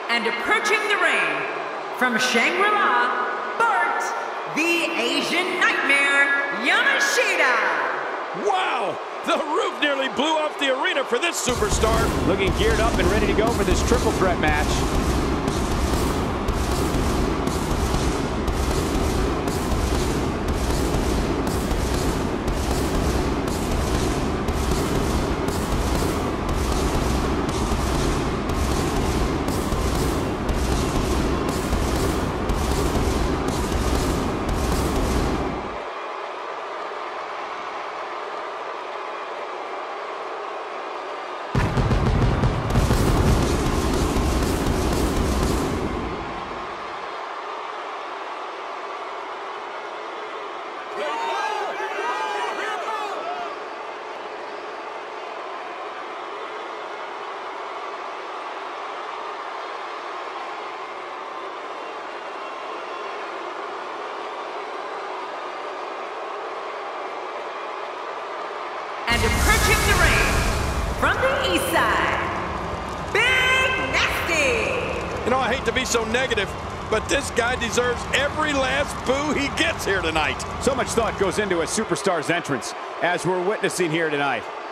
And approaching the ring, from Shangri-La, Bart, the Asian Nightmare, Yamashita. Wow! The roof nearly blew off the arena for this superstar. Looking geared up and ready to go for this triple threat match. And approaching the ring, from the east side, Big Nasty. You know, I hate to be so negative, but this guy deserves every last boo he gets here tonight. So much thought goes into a superstar's entrance, as we're witnessing here tonight.